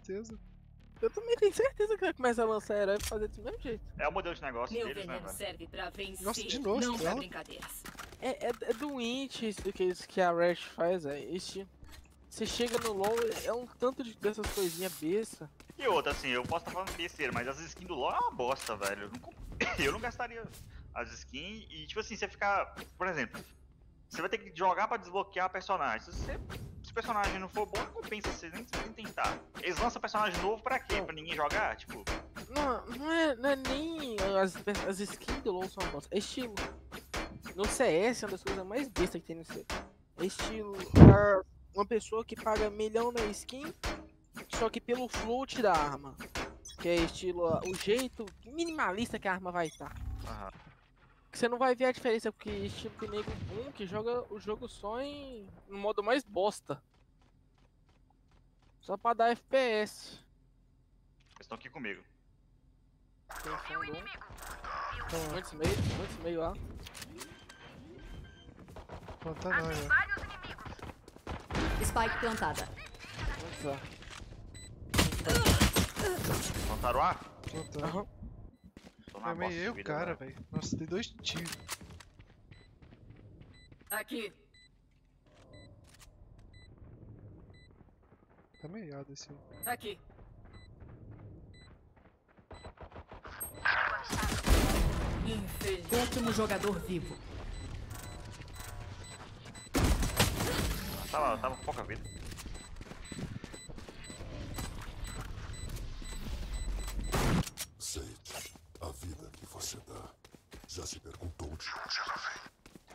certeza. Eu também tenho certeza que vai começar a lançar herói e fazer do mesmo jeito. É o modelo de negócio Meu deles, né, veneno velho? serve pra vencer, Nossa, de novo, não pra Stella? brincadeiras. É do Int isso que a Riot faz, você chega no LoL, é um tanto dessas coisinhas besta. E outra, assim, eu posso estar falando besteira, mas as skins do LoL é uma bosta, velho. Eu não gastaria as skins e, tipo assim, você ficar... Por exemplo, você vai ter que jogar pra desbloquear personagem. Se o personagem não for bom, não compensa você nem tentar. Eles lançam personagem novo pra quê? Pra ninguém jogar? Tipo... Não é nem as skins do LoL são uma bosta. É estilo. No CS é uma das coisas mais bestas que tem no CS. É estilo. Uma pessoa que paga milhão na skin, só que pelo float da arma. Que é estilo o jeito minimalista que a arma vai estar. Aham. Você não vai ver a diferença, porque estilo tem nego que joga o jogo só no modo mais bosta. Só pra dar FPS. Eles estão aqui comigo. Tem fundo. Muitos meio lá. Planta não, já. Spike plantada. Muitos lá. Plantaram A? Planta. Aham. Tô na É meio bosta de eu, vida, cara, velho. velho. Nossa, tem 2 tiros. Aqui. Tá meiado esse aí. Aqui. Infeliz. Último jogador vivo. Tava com pouca vida. Sage, a vida que você dá. Já se perguntou de onde ela vem?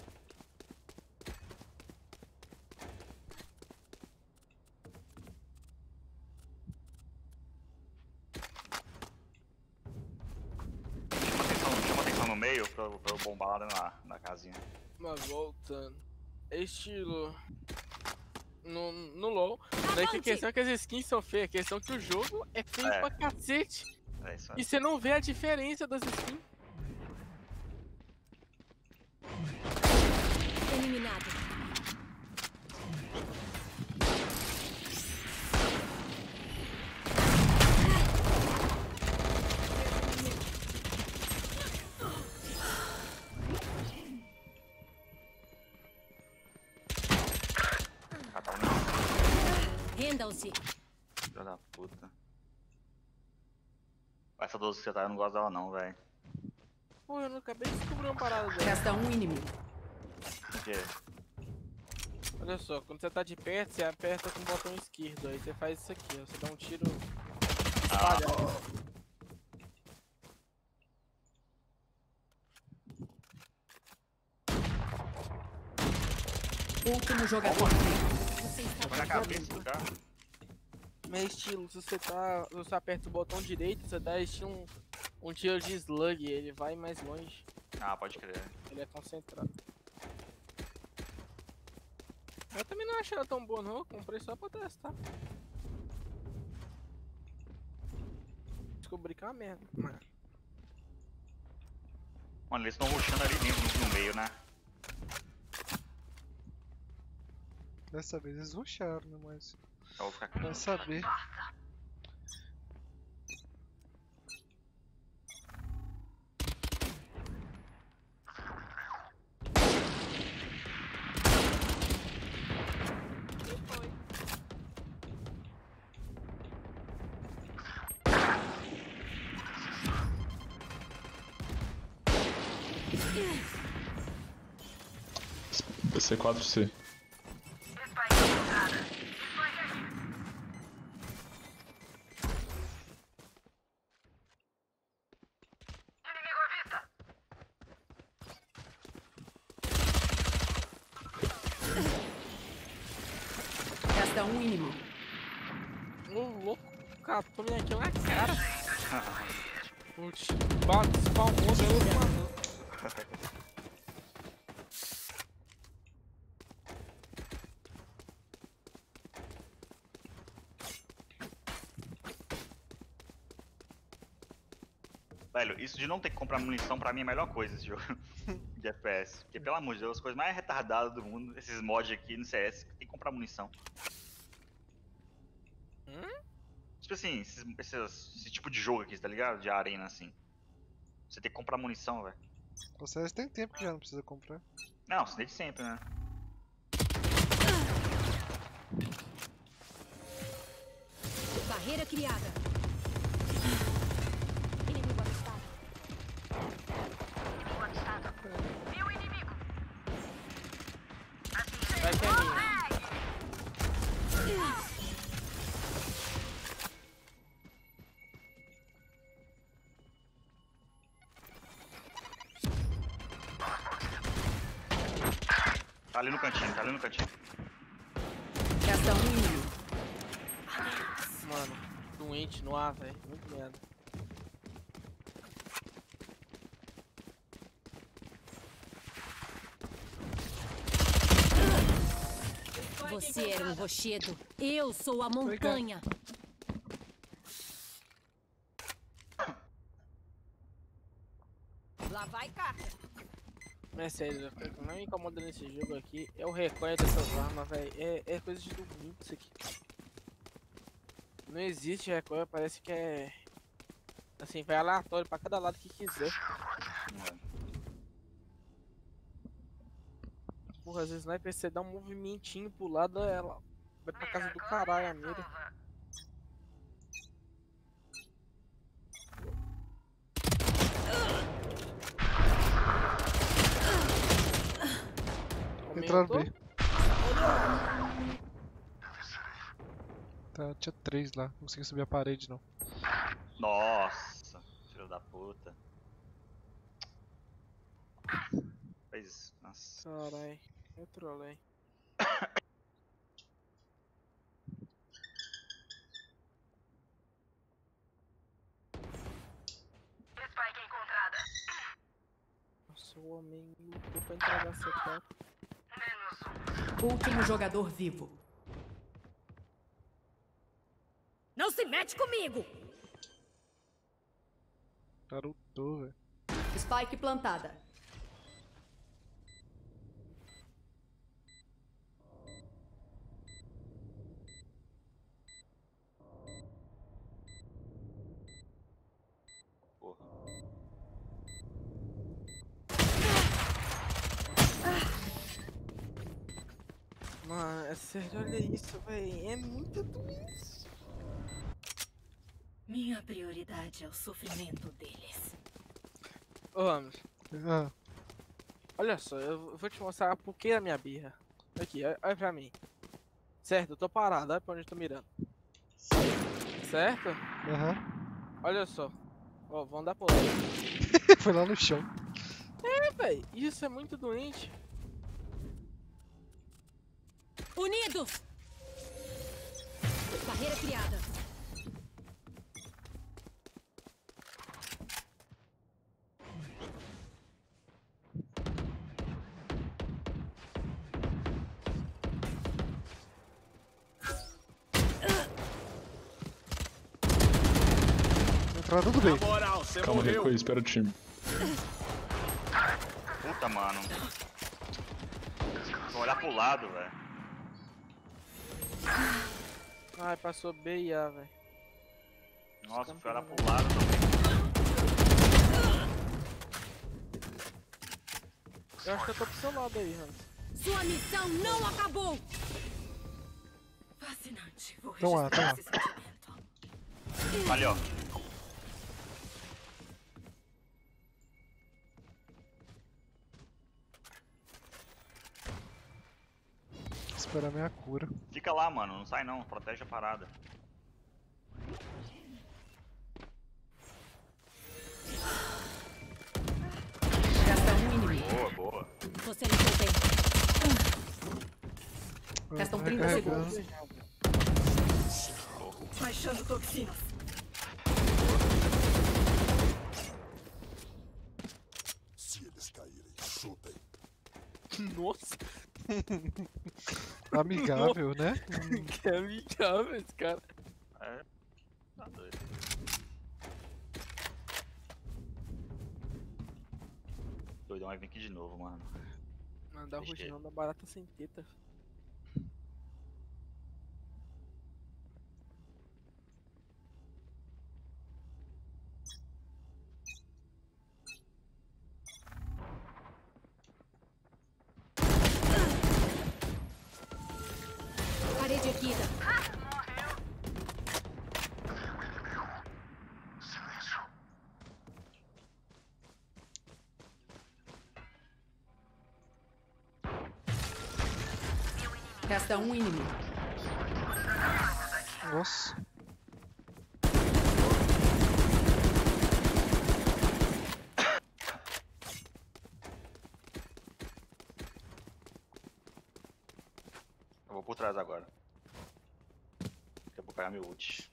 Chama atenção no meio pra eu bombar lá na casinha. Mas voltando. Estilo. No LoL. Não é que a questão é que as skins são feias, a questão é que o jogo é feio É. pra cacete. É isso aí. E você não vê a diferença das skins. Eliminado. Rendam-se. Filha da puta. Essa 12 que você tá, eu não gosto dela não, velho. Pô, eu não acabei de descobrir uma parada dela. Resta um inimigo. Por quê? Olha só, quando você tá de perto, você aperta com o botão esquerdo. Aí você faz isso aqui, ó. Você dá um tiro espalhado. Último jogador vivo. Foi na cabeça do cara. Mas estilo, se você aperta o botão direito, você dá estilo um tiro de slug, ele vai mais longe. Ah, pode crer. Ele é concentrado. Eu também não achei ela tão boa não, eu comprei só pra testar. Descobri que é uma merda. Mano, eles estão rushando ali dentro, no meio, né? Dessa vez eles rusharam, né? Mas. Eu vou ficar aqui. Vai saber. C4C. Resta um inimigo. O louco catou minha kill na cara. O spawnou, deu ele matou. Velho, isso de não ter que comprar munição pra mim é a melhor coisa esse jogo de FPS. Porque, pelo amor de Deus, as coisas mais retardadas do mundo, esses mods aqui no CS, tem que comprar munição. Tipo assim, esse tipo de jogo aqui, tá ligado? De arena, assim. Você tem que comprar munição, velho. Vocês tem tempo que já não precisa comprar. Não, isso desde sempre, né? Barreira criada. Inimigo avistado. Vai que é minha. Tá ali no cantinho, tá ali no cantinho. Resta um inimigo. Mano, doente no ar, velho. Muito merda. Você era um rochedo. Eu sou a montanha. Lá vai carga. É sério, o que não me incomoda nesse jogo aqui é o recolha dessas armas, velho. É coisa de domingo isso aqui. Não existe recolha, parece que é. Assim, vai aleatório pra cada lado que quiser. Porra, às vezes sniper você dá um movimentinho pro lado, ela vai pra casa do caralho a mira. Entraram Aumentou? B. Tá, tinha 3 lá. Não consegui subir a parede, não. Nossa, filho da puta. Fez isso. Nossa. Carai, eu trolei. Nossa, o homem lutou pra entregar C4. Último jogador vivo. Não se mete comigo! Garotou, velho. Spike plantada. Porra. Mano, é sério, olha isso, véi. É muito doente. Minha prioridade é o sofrimento deles. Ô, Ramos, Ah, olha só, eu vou te mostrar o porquê da minha birra. Aqui, olha pra mim. Certo, eu tô parado, olha pra onde eu tô mirando. Certo? aham. Olha só. Ó, vão dar pro lado. Foi lá no chão. É, véi, isso é muito doente. Unidos! Barreira criada. Entraram tudo bem. Calma, recua aí, espera o time. Puta, mano. Vou olhar pro lado, velho. Ai, passou B e A, velho. Nossa, fui olhar pro lado também. Eu acho que eu tô pro seu lado aí, Ramos. Sua missão não acabou! Fascinante. Vou Então, registrar tá. esse sentimento. Ali, ó. Esperar minha cura. Fica lá, mano. Não sai não. Protege a parada. Resta um inimigo. Boa, boa. Você me fez bem. Eu Restam tô 30 recarregando. segundos. Baixando toxinas. Se eles caírem, chutem. Nossa, Amigável, né? que amigável esse cara. É. Tá doido. Doidão vai vir aqui de novo, mano. Não dá ruim não, dá barata sem teta. Resta um inimigo. Nossa. Eu vou por trás agora. Eu vou pegar meu ult.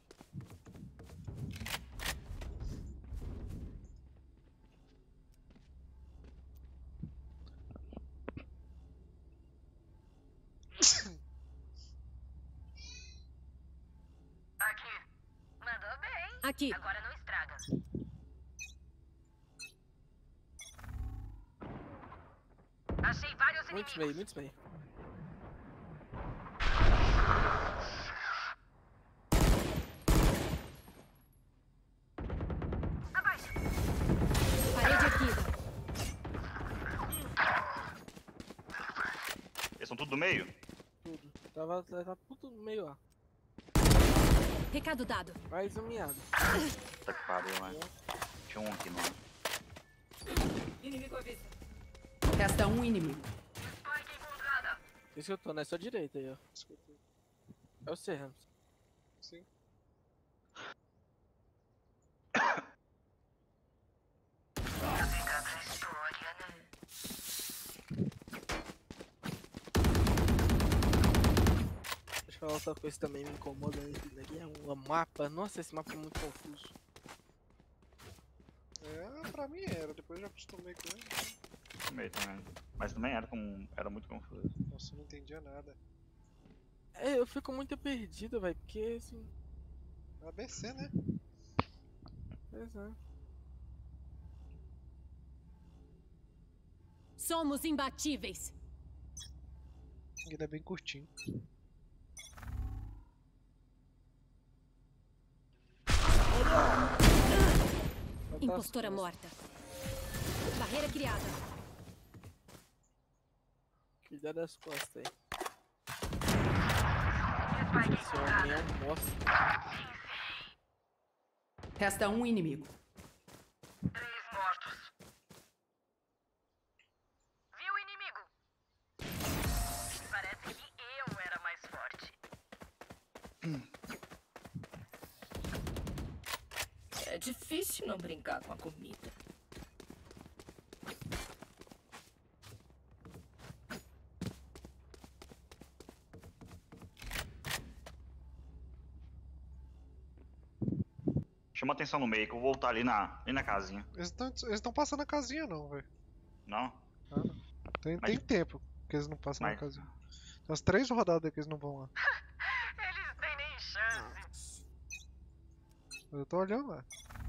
Mandou bem. Aqui. Agora não estraga. Achei vários Muitos inimigos. meio, muitos meio. Abaixo. Parede erguida. Eles são tudo do meio? Tudo. Tava tudo no meio lá. Recado dado. Mais um miado. Tá que pariu, né? Tinha um aqui, mano. Inimigo à vista. Resta um inimigo. Spike encontrada. Esse que eu tô na sua direita aí, ó. É o C, Ramos. Sim. Deixa eu falar outra coisa que também me incomoda nesse daqui. É um mapa. Nossa, esse mapa é muito confuso. É, pra mim era, depois eu já acostumei com ele. No meio também. Mas também era muito confuso. Nossa, eu não entendia nada. É, eu fico muito perdido, velho. Porque assim. ABC, né? Pois é. Somos imbatíveis. Ele é bem curtinho. Impostora morta. Barreira criada. Cuidado das costas aí. Esse homem é um monstro. Resta um inimigo. 3 mortos. Viu o inimigo? Parece que eu era mais forte. É difícil não brincar com a comida. Chama atenção no meio, que eu vou voltar ali na casinha. Eles não passam na casinha não, velho. Não? Tem Mas- tempo que eles não passam na Mas- casinha. Tem umas 3 rodadas que eles não vão lá. Eles têm nem chance. Eu tô olhando lá.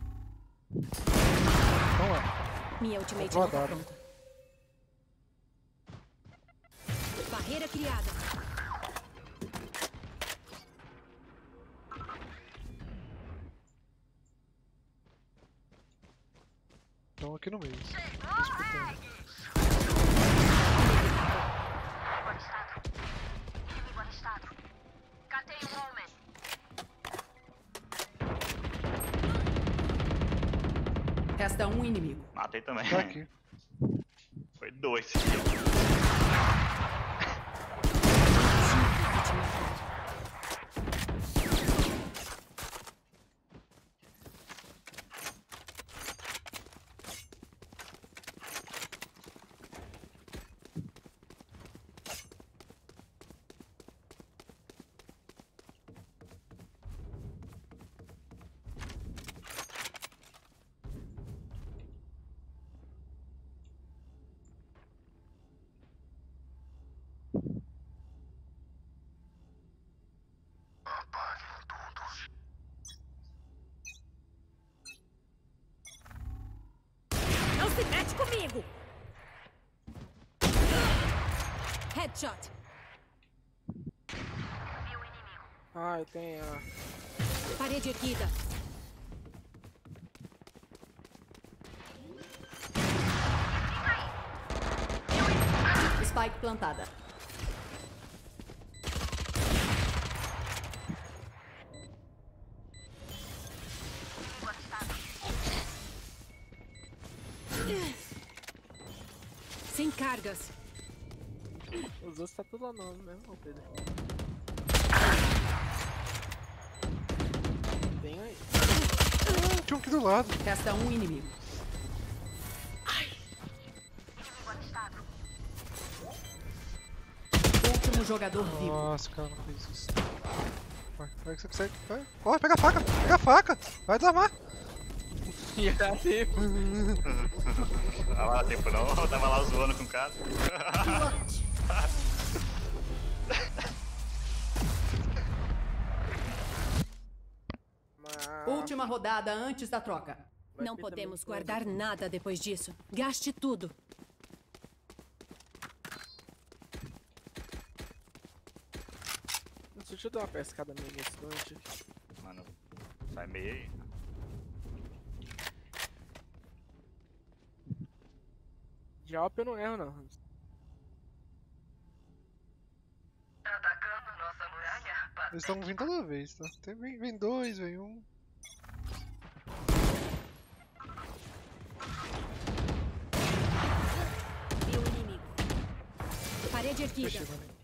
Então lá. Minha ultimate Vou não tá rodar. pronta. Barreira criada. Estão aqui no meio. Inimigo avistado. Inimigo avistado. Catei um homem. Resta um inimigo. Matei também. Tá aqui. Foi 2. Não se mete comigo! Headshot. Viu o inimigo. Ai, tem a. Parede erguida. Spike plantada. Inimigo avistado. Sem cargas. Os Os outros tá tudo lá no mesmo, Pedro. Tem aí. Tinha um aqui do lado. Resta um inimigo. Último jogador vivo. Nossa, cara, não fez isso. Vai que você consegue. Vai. Corre, pega a faca. Pega a faca. Vai desarmar. Ia dar tempo. Não vai dar tempo não, eu tava lá zoando com o cara. Última rodada antes da troca. Não podemos guardar nada depois disso. Gaste tudo. Deixa eu dar uma pescada meio nesse instante. Mano, sai meio aí. De Alp eu não erro, não. Atacando nossa muralha. Eles estão vindo toda vez, tá? Vem dois, vem um. Viu o inimigo. Parede erguida. Fechei, mano.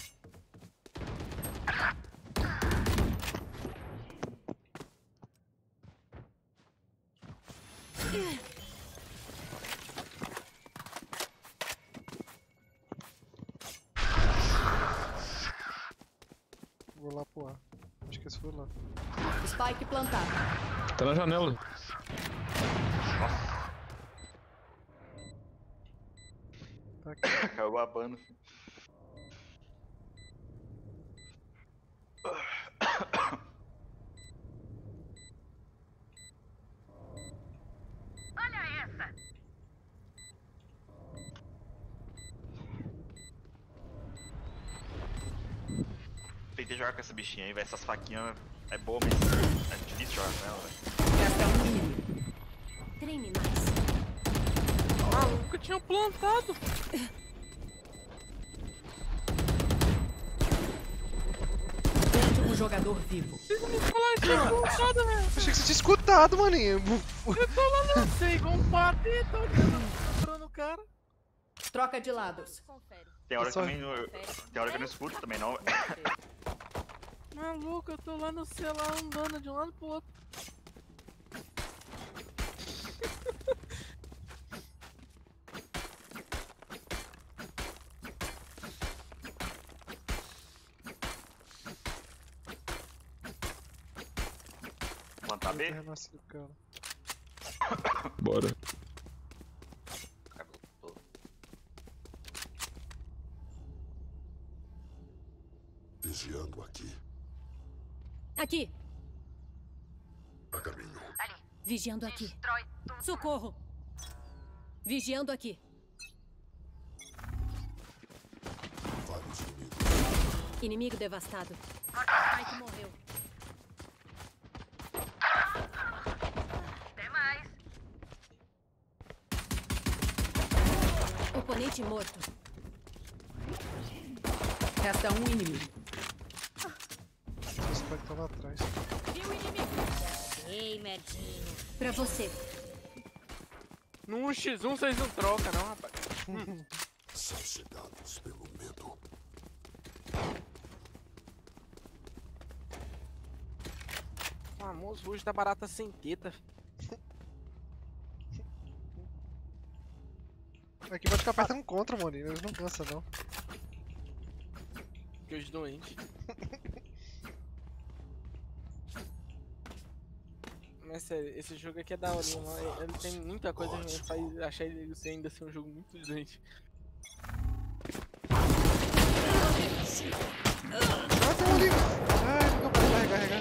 Vou lá pro ar. Acho que esse foi lá. Spike plantado. Tá na janela. Tá aqui. Caiu babando. Olha essa. Tentei jogar com essa bichinha aí, velho. Essas faquinhas é boa, mas é difícil jogar com ela, velho. Resta um inimigo. Treine mais. Maluco, eu tinha plantado. Último jogador vivo. Vocês não me falaram que tinha plantado, velho. Achei que você tinha escutado, maninho. Eu tô lá, não sei, igual um patê, tô olhando o cara. Troca de lados. Confere. Tem hora que Só- também tem hora que eu não escuto também não. Maluco, eu tô lá no celular andando de um lado pro outro. Plantar B? Renascido, cara. Bora. Vigiando aqui. Aqui. A caminho. Ali. Vigiando aqui. Destrói tudo. Socorro. Vigiando aqui. Vários inimigos. Inimigo devastado. Spike morreu. Até mais. Oponente morto. Resta um inimigo. Esse Spike tá lá atrás. Viu o inimigo? Ei, merdinho. Pra você. Num 1x1 vocês não trocam, não, rapaz. São cegados pelo medo. O famoso ruge da barata sem teta. Aqui vai ficar apertando contra, maninho. Eles não cansam, não. Que os doentes. Mas sério, esse jogo aqui é da hora, mano. Ele tem muita coisa que me faz achar ele ainda ser um jogo muito doente. Ah, tem um ali. Ai, não deu pra carregar.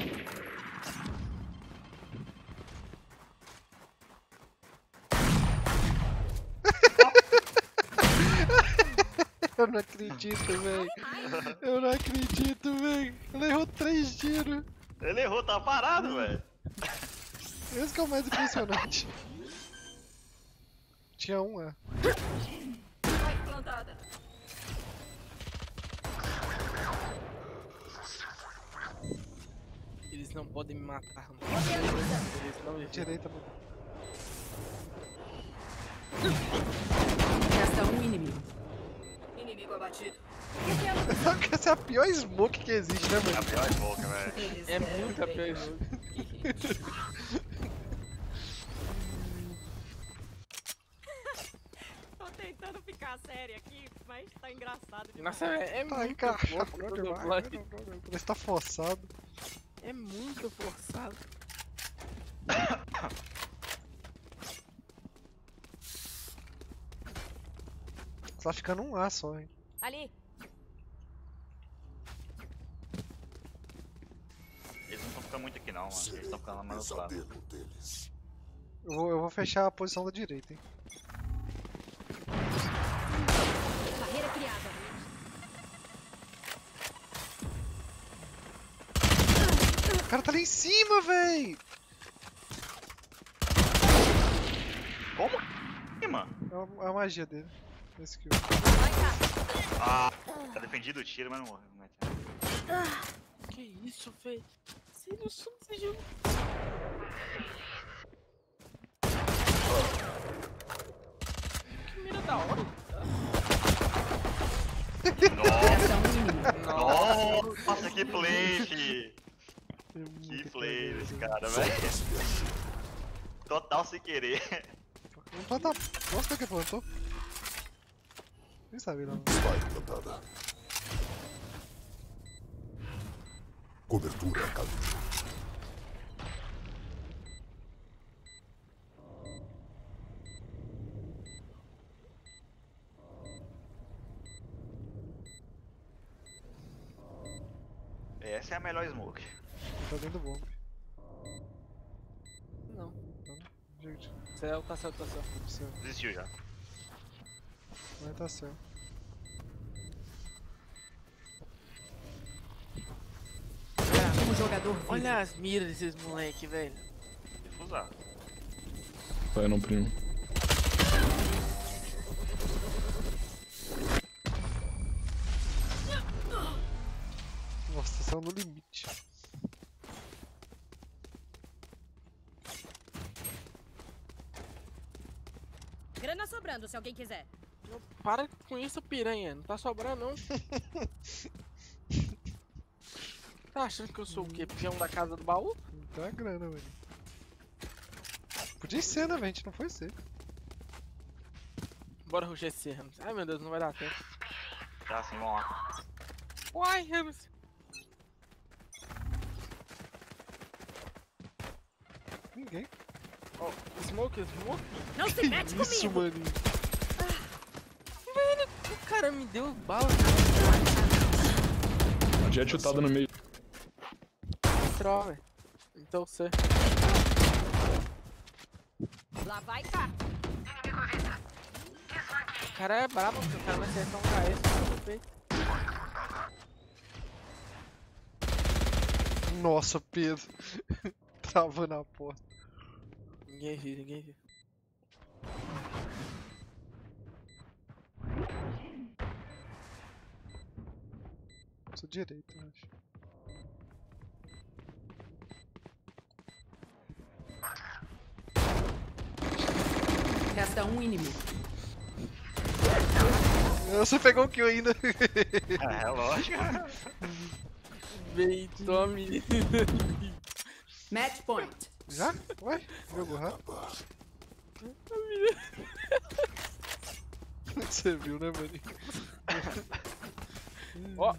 Eu não acredito, velho. Eu não acredito, velho. Ele errou 3 tiros. Ele errou, tá parado, velho. Esse que é o mais impressionante. Tinha um, é. Eles não podem me matar, mano. Eles não me Direita, mano. Resta um inimigo. Sabe que essa é a pior smoke que existe, né, É a mano? pior smoke, velho. É muito a pior jogo. Tô tentando ficar séria aqui, mas tá engraçado demais. Nossa, é Ai, muito cara, fofo não a demais. dublagem. Parece que tá forçado. É muito forçado. Tá ficando um A só, hein? Ali, Eles não estão ficando muito aqui não, mano. Eles Serei estão ficando lá o mais do outro lado. pesadelo deles. Eu vou fechar a posição da direita, hein? Barreira criada. O cara tá lá em cima, véi! Como? Ih, mano. É a magia dele. Esse kill. Ah, tá defendido o tiro, mas não morreu. Não é. Que isso, velho? Você não sabe esse jogo. Que mira da hora. Resta um inimigo. Nossa, que play, fi. Que play desse cara, velho. Total sem querer. Não planta. Nossa, que plantou? Nem sabia, não. Spike plantada. Cobertura caminho. Essa é a melhor smoke. Tá dentro do bomb. Não. Gente, Céu, tá certo, tá certo. tá céu. Desistiu já. Vai tá céu. Último jogador vivo. Olha as miras desses moleque, velho. Difusar. Vai não, primo. Nossa, saiu no limite. grana sobrando se alguém quiser. Não, para com isso, piranha. Não tá sobrando, não. Tá achando que eu sou o quê? Peão da casa do baú? Não tá grana, velho. Podia ser, né, velho? A gente não foi ser. Bora rusher esse Ramos. Ai, meu Deus, não vai dar tempo. Tá assim, vamos lá. Uai, Ramos. Ninguém. Ó, smoke. Não se mete Isso, comigo! maninho. O cara me deu bala. Jet chutada no meio. Troll, velho. Então você. Lá vai cá. O cara é brabo, porque o cara vai acertar um KS no peito. Nossa, Pedro. Travando a porta. Ninguém viu. Sou direito, eu acho. Resta um inimigo. Você pegou um kill ainda. É, lógico. Vem, tome. Match point. Já? Ué? Jogo rápido. Você viu, né, maninho? Ó.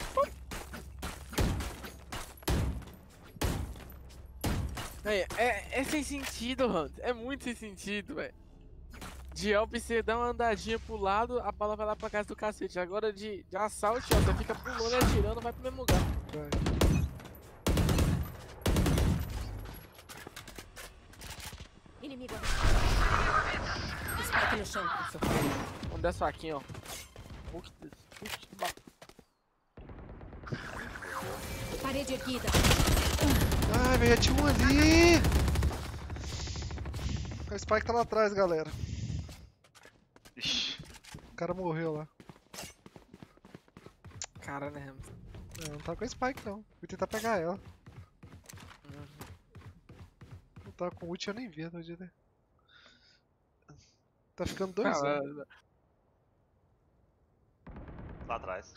É sem sentido, Hunter. É muito sem sentido, velho. De Elp você dá uma andadinha pro lado, a bala vai lá pra casa do cacete. Agora de assalto, ó, você fica pulando e atirando, vai pro mesmo lugar. Vai. Inimigo. Spike no chão. Vamos dar só aqui, ó. Parede erguida. Ai, velho, tinha um ali. O Spike tá lá atrás, galera. Ixi. O cara morreu lá. Cara, né, Ramos? Não tá com a Spike, não. Fui tentar pegar ela. Não tava com ult, eu nem vi, não dia, né? Tá ficando 2 Cara, anos. lá atrás.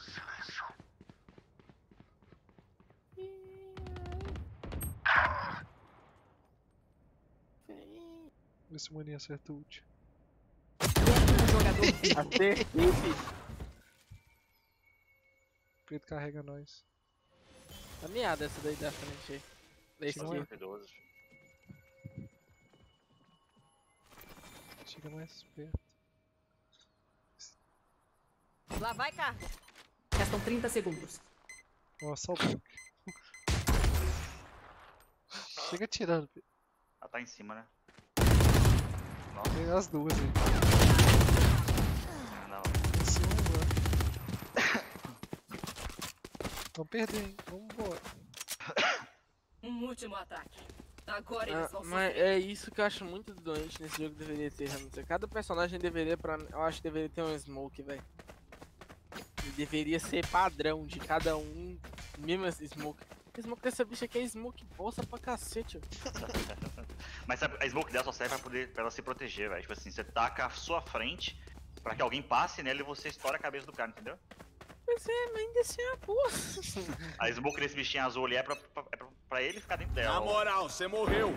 Vê se o maninho acerta o ult. Último jogador vivo. Acertei, filho. Pedro carrega nós. Tá meada essa daí da frente aí. Da Não é? esquerda. 12. Chega mais perto. Lá vai, cá. Restam 30 segundos. Nossa, só o bloco. Chega tirando, Pedro. Ela tá em cima, né? Tem as duas aí. Não. Em cima agora. Vamos perder, hein? Vambora. Um último ataque. Agora Ah, eles vão mas sofrer. é isso que eu acho muito doente nesse jogo, deveria ter, realmente. Cada personagem deveria, eu acho que deveria ter um smoke, velho. E deveria ser padrão de cada um, mesmo esse smoke. O smoke dessa bicha aqui é smoke bosta pra cacete, ó. Mas sabe, a smoke dela só serve pra ela se proteger, velho. Tipo assim, você taca a sua frente pra que alguém passe nela e você estoura a cabeça do cara, entendeu? Pois é, mas ainda assim é uma porra. A smoke desse bichinho azul ali é pra ele ficar dentro dela. Na moral, você morreu.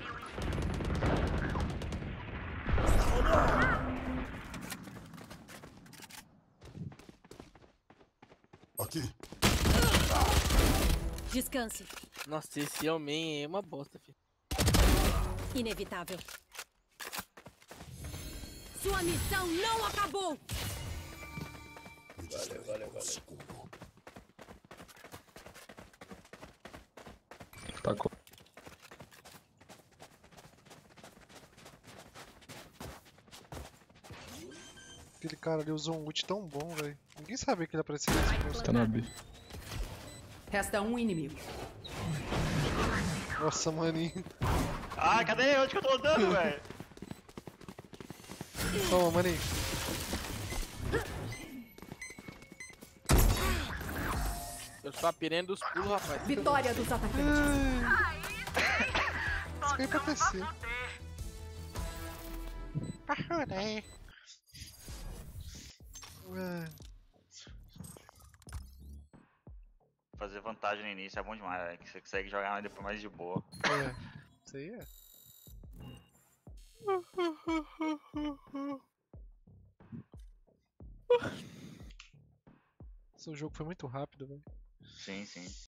Aqui. Descanse. Nossa, esse homem é uma bosta, filho. Inevitável. Sua missão não acabou! Me distraí por um segundo. Tá com. Aquele cara ali usou um ult tão bom, velho. Ninguém sabia que ele aparecia nesse posto. Tá na B. Resta um inimigo. Nossa, maninho. Ah, cadê? Onde que eu tô andando, velho? Toma, maninho. Eu sou a piranha dos pulos, rapaz. Vitória dos atacantes. Isso que ia acontecer. Pararé. Fazer vantagem no início é bom demais, velho. Que você consegue jogar depois mais de boa. É. Isso aí é. Esse jogo foi muito rápido, velho. Sim, sim.